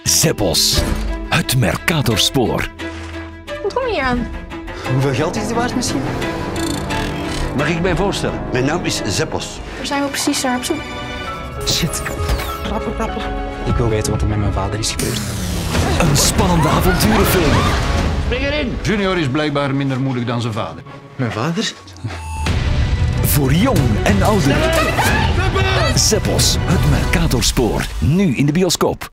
Zeppos, het Mercatorspoor. Wat kom je hier aan? Hoeveel geld is die waard misschien? Mag ik mij voorstellen? Mijn naam is Zeppos. Waar zijn we precies naar op zoek? Shit. Rapper. Ik wil weten wat er met mijn vader is gebeurd. Een spannende avonturenfilm. Spring erin! Junior is blijkbaar minder moedig dan zijn vader. Mijn vader? Voor jong en ouder. Zeppos, het Mercatorspoor. Nu in de bioscoop.